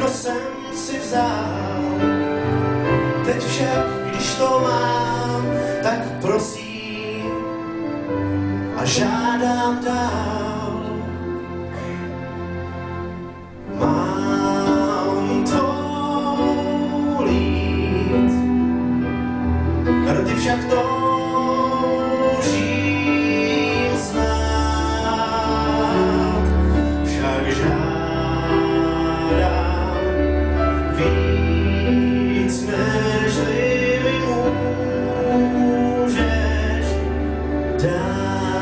všechno jsem si vzal. Teď však, když to mám, tak prosím a žádám dál. Mám toulit, rty však toužím znát, však žádám víc, nežli mi můžeš dát.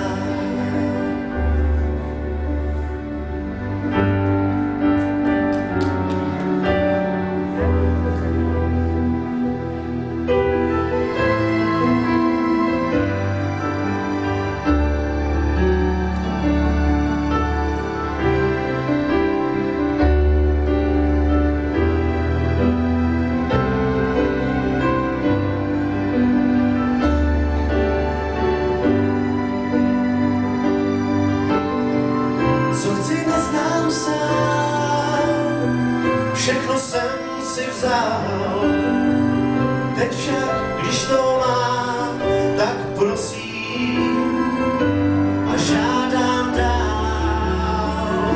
Všechno jsem si vzal, teď však, když to mám, tak prosím a žádám dál.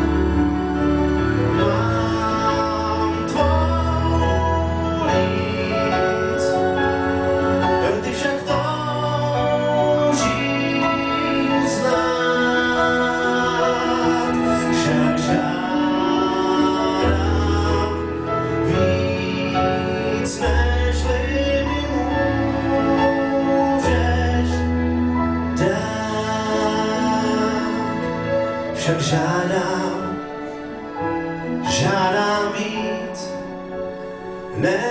Mám tvou líc, ty však toužím znát, však žádám nežli mi můžeš dát. Však žádám víc, ne